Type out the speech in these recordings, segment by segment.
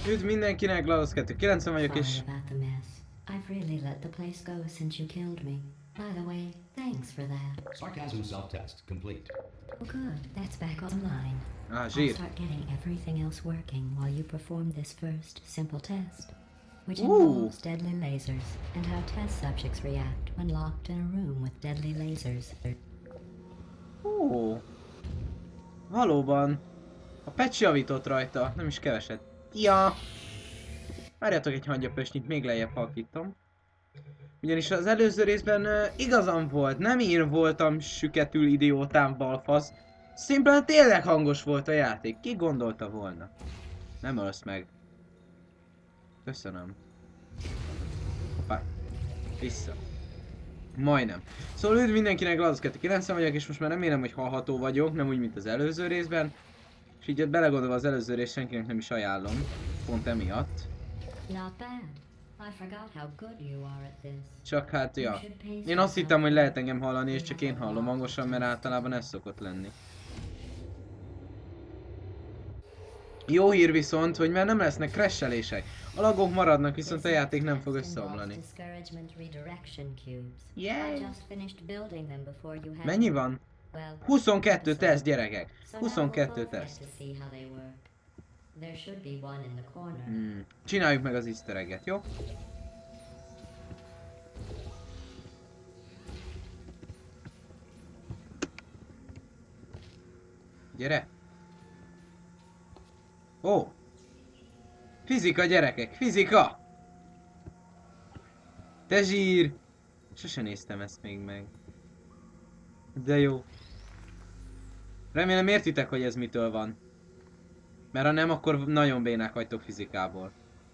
Üdv mindenkinek, GLaDOS 290 vagyok és... Sorry about the mess. I've really let the place go since you killed me. By the way, thanks for that. Sarcasm self-test complete. Well, good. That's back online. I'll zsír. start getting everything else working while you perform this first simple test, which involves deadly lasers and how test subjects react when locked in a room with deadly lasers. Valóban. A patch javított rajta, nem is keveset. Ja! Várjátok egy hangyapösnyit, még lejjebb halkítom. Ugyanis az előző részben igazam volt, nem én voltam süketül idiótám balfasz. Szimplán tényleg hangos volt a játék, ki gondolta volna? Nem ölsz meg. Köszönöm. Hoppá. Vissza. Majdnem. Szóval üdv mindenkinek, GLaDOS 290 vagyok, és most már remélem, hogy hallható vagyok, nem úgy, mint az előző részben. És így belegondolva az előző rész senkinek nem is ajánlom. Pont emiatt. Not bad. I forgot how good you are at this. Csak hát, ja. Én azt hittem, hogy lehet engem hallani, és csak én hallom hangosan, mert általában ez szokott lenni. Jó hír viszont, hogy már nem lesznek crashelések. A lagok maradnak, viszont a játék nem fog összeomlani. Yay! Mennyi van? 22 teszt, gyerekek. 22 teszt. Csináljuk meg az easter egget, jó? Gyere! Ó! Fizika, gyerekek! Fizika! Te zsír! Sose néztem ezt még meg. De jó. Remélem értitek, hogy ez mitől van. Mert ha nem, akkor nagyon bénák vagytok fizikából.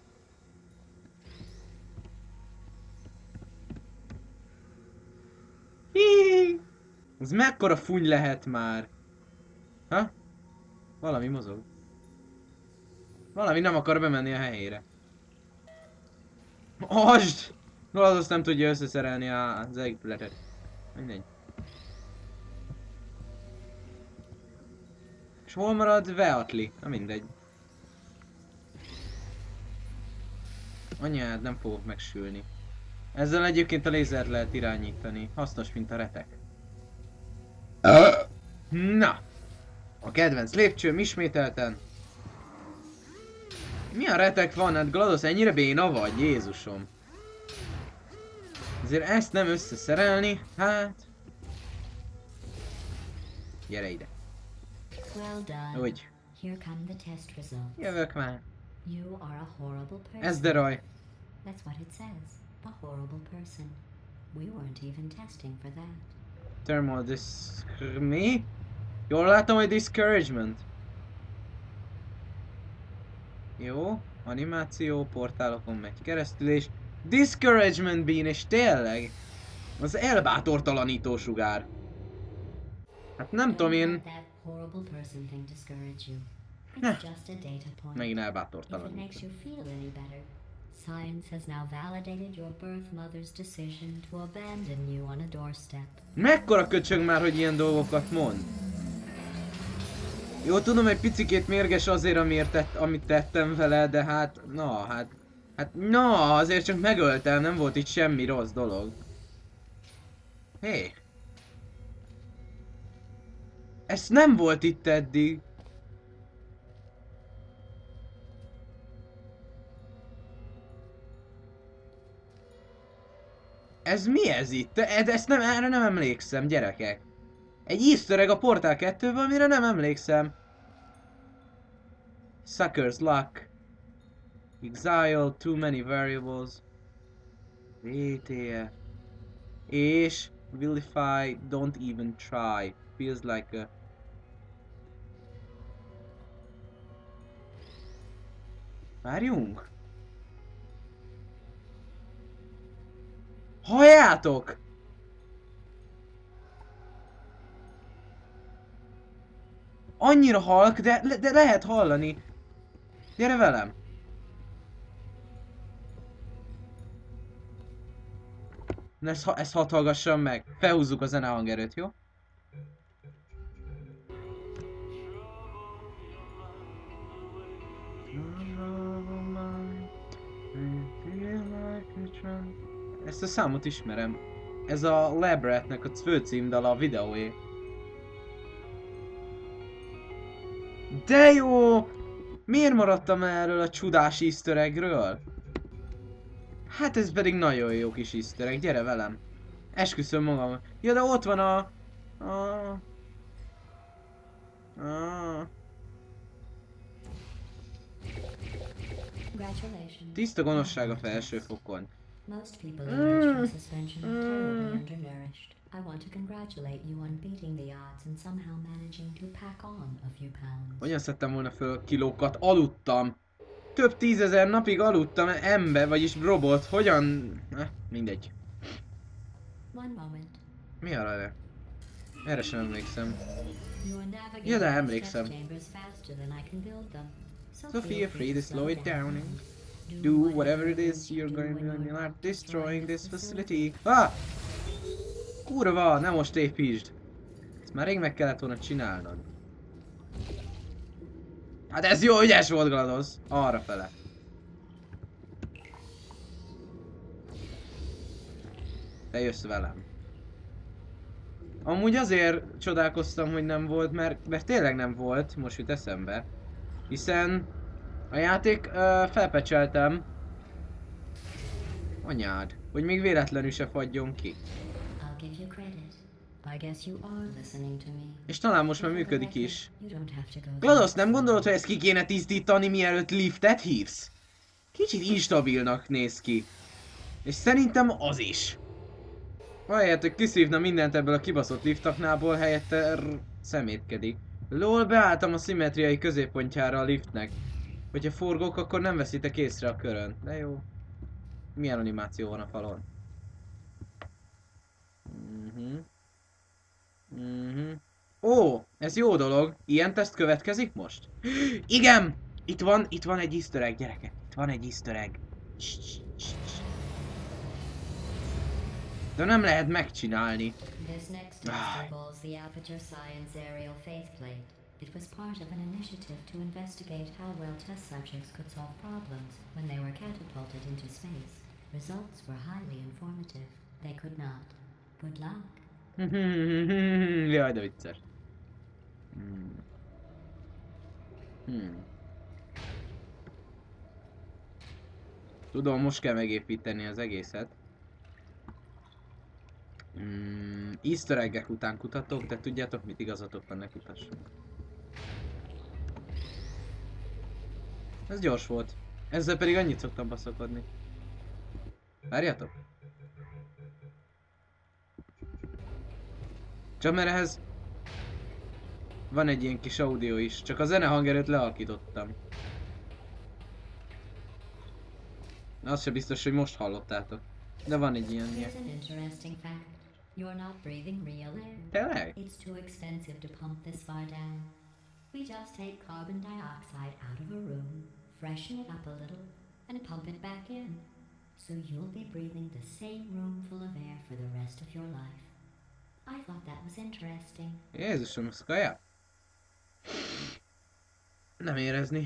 Hihihi! Ez mekkora fúny lehet már? Ha? Valami mozog. Valami nem akar bemenni a helyére. Asd! GLaDOS nem tudja összeszerelni az épületet. Mindegy. És hol marad Veatli? Na mindegy. Anyád, nem fogok megsülni. Ezzel egyébként a lézert lehet irányítani. Hasznos, mint a retek. Na! A kedvenc lépcsőm ismételten. Milyen retek van? Hát GLaDOS, ennyire béna vagy? Jézusom. Azért ezt nem összeszerelni, hát... Gyere ide. Úgy. Jövök már. Ez de raj. Thermal mi? Jól látom, hogy discouragement. Jó, animáció, portálokon megy keresztül, és discouragement bean, és tényleg az elbátortalanító sugár. Hát nem tudom én... Megint elbátortalanító. Mekkora köcsög már, hogy ilyen dolgokat mond? Jó, tudom, egy picikét mérges azért, amit tettem vele, de hát... azért csak megöltem, nem volt itt semmi rossz dolog. Hé! Ez nem volt itt eddig. Ez mi ez itt? Erre nem emlékszem, gyerekek. Egy easter egg a Portal 2-ből, amire nem emlékszem. Sucker's luck. Exile, too many variables. WTF. És vilify, don't even try. Feels like a... Várjunk! Halljátok! Annyira halk, de lehet hallani. Gyere velem! Ezt hadd hallgassam meg. Felhúzzuk a zene hangerőt, jó? Punishment. Ezt a számot ismerem. Ez a Labratnek a főcímdala a videóé. De jó! Miért maradtam erről a csodás easter eggről? Hát ez pedig nagyon jó kis easter egg, gyere velem. Esküszöm magam. Ja, de ott van a... Tiszta gonoszság a felső fokon. Most people emerge from suspension terribly undernourished. I want to congratulate you on beating the odds and somehow managing to pack on a few pounds. Hogyan szedtem volna föl kilókat? Aludtam. Több 10 000 napig aludtam ember, vagyis robot. Hogyan... mindegy. One moment. Mi a rajta? Erre sem emlékszem. You are navigating Ja, de these emlékszem. test chambers faster than I can build them. So feel free to slow it down and do whatever it is you're going to do. You're not destroying this facility. Ah! Kurva, nem most építsd. Ezt már rég meg kellett volna csinálnod. Hát ez jó, ügyes volt, GLaDOS. Arra fele. Te jössz velem. Amúgy azért csodálkoztam, hogy nem volt, mert tényleg nem volt, most jut eszembe. Hiszen a játék felpecseltem. Anyád, hogy még véletlenül se fagyjon ki. I'll give you credit. I guess you are listening to me. És talán most már működik is. You don't have to go. GLaDOS, nem gondolod, hogy ezt ki kéne tisztítani, mielőtt liftet hívsz? Kicsit instabilnak néz ki. És szerintem az is. Ahelyett, hogy kiszívna mindent ebből a kibaszott liftaknából, helyette szemétkedik. Lol, beálltam a szimmetriai középpontjára a liftnek. Hogyha forgok, akkor nem veszitek észre a körön. De jó. Milyen animáció van a falon? Ó, ez jó dolog. Ilyen teszt következik most? Igen! Itt van egy easter egg, gyerekek. Itt van egy easter egg. De nem lehet megcsinálni. This next test involves the Aperture Science Aerial Faceplate. It was part of an initiative to investigate how well test subjects could solve problems when they were catapulted into space. Results were highly informative. They could not. Good luck. Jaj, de vicces. Tudom, most kell megépíteni az egészet. Easter egg-ek után kutatok, de tudjátok mit, igazatok van, ne kutassunk. Ez gyors volt. Ezzel pedig annyit szoktam baszakodni. Várjatok! Csak mert ehhez van egy ilyen kis audio is, csak a zene hangerőt lealkítottam. Az se biztos, hogy most hallottátok. De van egy ilyen. Here's an interesting fact. You're not breathing real air. Tényleg? It's too expensive to pump this far down. We just take carbon dioxide out of a room, freshen it up a little, and pump it back in. So you'll be breathing the same room full of air for the rest of your life. I thought that was interesting. Jézusom, ez kaja? Nem érezni.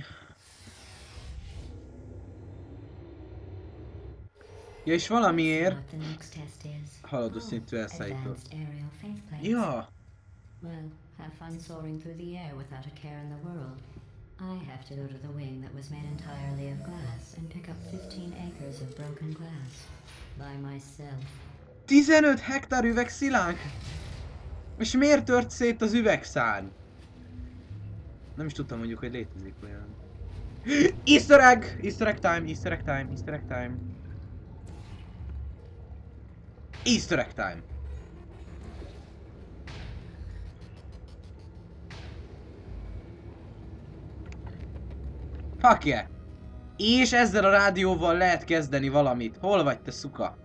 Ja, és valamiért What the next test is. haladó szintű elszállító. Advanced aerial faceplates. Ja! Well, have fun soaring through the air without a care in the world. I have to go to the wing that was made entirely of glass and pick up 15 acres of broken glass. By myself. 15 hektár üvegszilánk? És miért tört szét az üvegszárny? Nem is tudtam mondjuk, hogy létezik olyan. Easter egg! Easter egg time, Easter egg time, Easter egg time. Easter egg time. Fuck yeah! És ezzel a rádióval lehet kezdeni valamit. Hol vagy te szuka?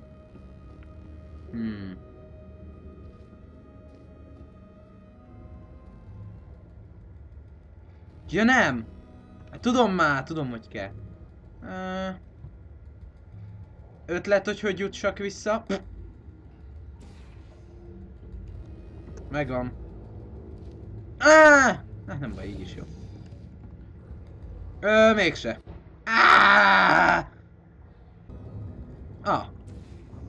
Ja nem! Hát tudom, hogy kell. Ötlet, hogy jutsak vissza. Megvan. Nem baj, így is jó. Mégse.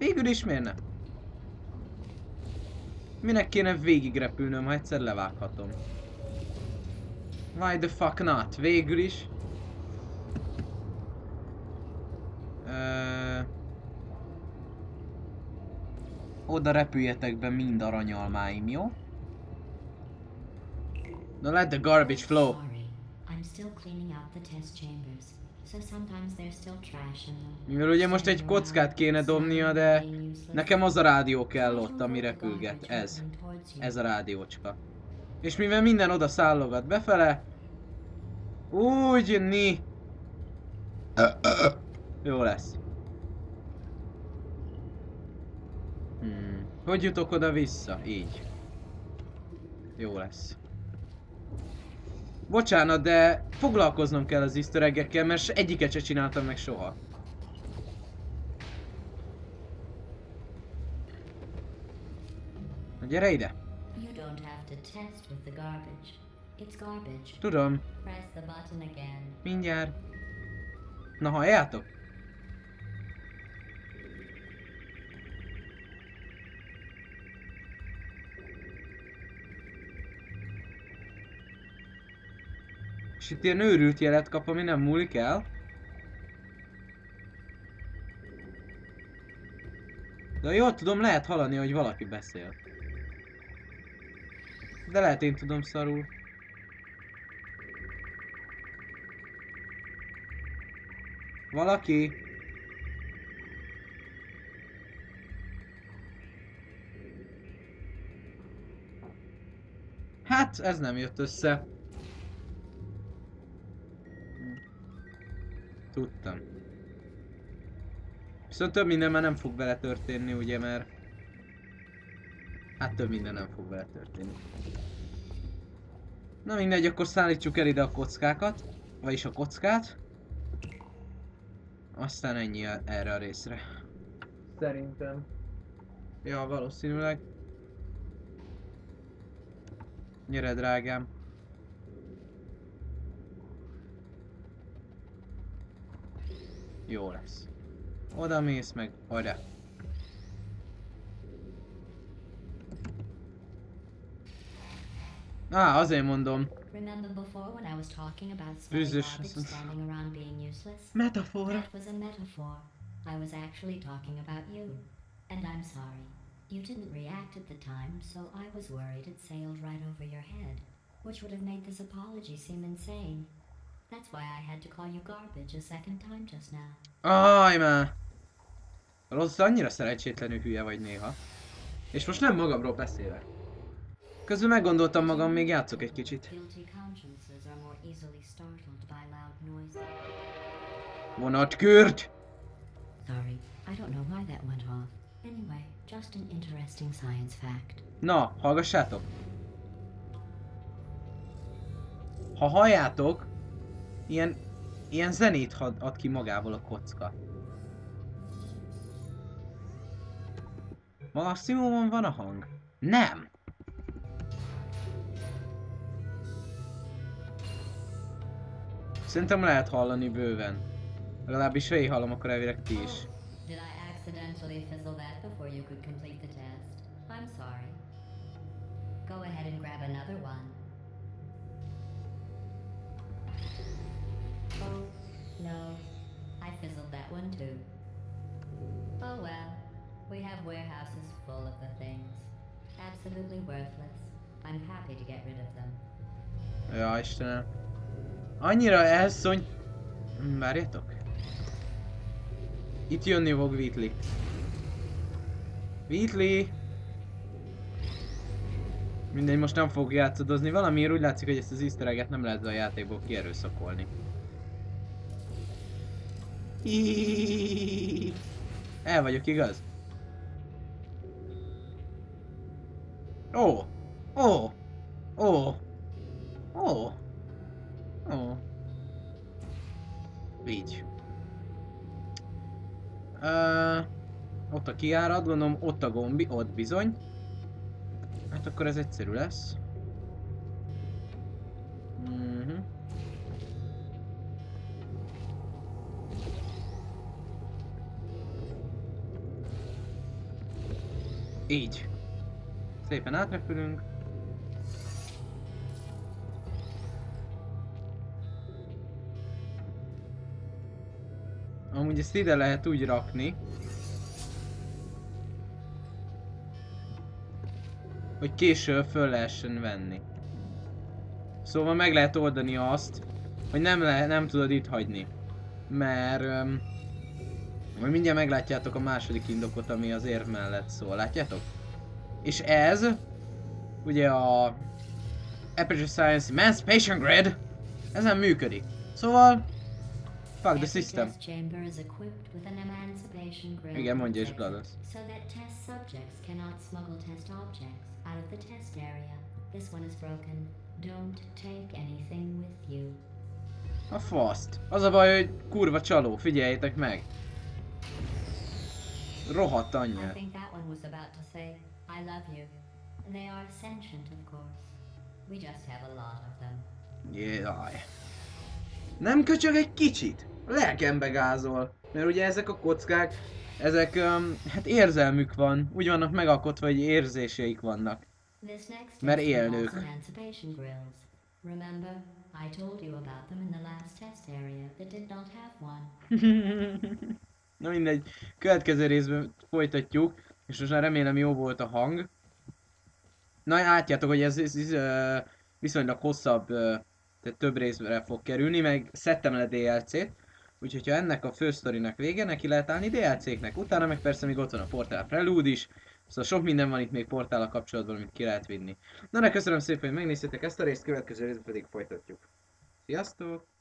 Végül is miért nem? Minek kéne végigrepülnöm, ha egyszer levághatom? Why the fuck not? Végül is. Oda repüljetek be mind aranyalmáim, jó? Now let the garbage flow. Sorry, I'm still cleaning out the test chambers, so sometimes there's still trash in them. Mivel ugye most egy kockát kéne dobnia, de nekem az a rádió kell ott, ami repülget. Ez. Ez a rádiócska. És mivel minden oda szállogat befele, úgy jó lesz. Hogy jutok oda vissza? Így. Jó lesz. Bocsánat, de foglalkoznom kell az easter egg-ekkel, mert egyiket se csináltam meg soha. Na gyere ide! You don't have to test with the garbage. It's garbage. Tudom, Press the button again. mindjárt. Na halljátok? És itt ilyen őrült jelet kap, ami nem múlik el. De jól tudom, lehet hallani, hogy valaki beszél. De lehet én tudom szarul. Valaki? Hát, ez nem jött össze. Tudtam. Viszont több minden már nem fog vele történni, ugye, mert... Hát több minden nem fog vele történni. Na mindegy, akkor szállítsuk el ide a kockákat. Vagyis a kockát. Aztán ennyi erre a részre. Szerintem. Ja, valószínűleg. Gyere, drágám. Jó lesz. Oda mész meg, oda. Azért mondom. Remember before when I was talking about Bűzös. smelly garbage standing around being useless? Metafora. That was a metaphor. I was actually talking about you. And I'm sorry. You didn't react at the time, so I was worried it sailed right over your head, which would have made this apology seem insane. That's why I had to call you garbage a second time just now. Aj, már. Rossz, annyira szerencsétlenül hülye vagy néha. És most nem magamról beszélek. Közben meggondoltam magam, még játszok egy kicsit. Guilty consciences are more easily startled by loud noises. Vonatkürt! Sorry, I don't know why that went off. Anyway, just an interesting science fact. Na, hallgassátok! Ha halljátok, ilyen zenét ad ki magából a kocka. Maximumon van a hang? Nem! Szerintem lehet hallani bőven. Legalábbis ha én hallom, akkor elvileg ti is. Did I accidentally fizzle that before you could complete the test? I'm sorry. Go ahead and grab another one. Oh, no. I fizzled that one too. Oh well. We have warehouses full of the things. Absolutely worthless. I'm happy to get rid of them. Ja, Istenem. Annyira elszony... Várjatok. Itt jönni fog Whitley. Whitley! Mindegy, most nem fog játszadozni. Valamiért úgy látszik, hogy ezt az easter egget nem lehet a játékból kierőszakolni. El vagyok, igaz? Ó! Ó! Ó! Ó! Ó! Így. Ott a kijárat, gondolom ott a gombi, ott bizony. Hát akkor ez egyszerű lesz. Így. Szépen átrepülünk. Amúgy ezt ide lehet úgy rakni, hogy később föl lehessen venni. Szóval meg lehet oldani azt, hogy nem tudod itt hagyni. Mert... majd mindjárt meglátjátok a második indokot, ami az érv mellett szól. Látjátok? És ez... ugye a... Aperture Science Emancipation Grid ezen működik. Szóval... fuck the system. Every test chamber is equipped with an emancipation grill Igen, mondja is protector, Glados. so that test subjects cannot smuggle test objects out of the test area. This one is broken. Don't take anything with you. A faszt. Az a baj, hogy kurva csaló, figyeljétek meg. Rohadt I anyja. think that one was about to say, I love you. They are sentient, of course. We just have a lot of them. Jaj. Nem köcsög egy kicsit? A lelkembe gázol. Mert ugye ezek a kockák, ezek, hát érzelmük van. Úgy vannak megalkotva, hogy érzéseik vannak. This next Mert test involves élők. emancipation grills. Remember, I told you about them in the last test area that did not have one. Na mindegy, következő részben folytatjuk, és most már remélem jó volt a hang. Na látjátok, hogy ez viszonylag hosszabb, tehát több részre fog kerülni, meg szedtem le DLC-t. Úgyhogy ha ennek a fősztorinak vége, neki lehet állni DLC-knek. Utána meg persze még ott van a Portál Prelude is. Szóval sok minden van itt még Portállal kapcsolatban, amit ki lehet vinni. Na de köszönöm szépen, hogy megnéztétek ezt a részt, következő részben pedig folytatjuk. Sziasztok!